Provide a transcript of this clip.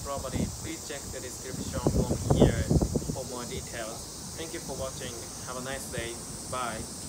property, please check the description from here for more details. Thank you for watching. Have a nice day. Bye.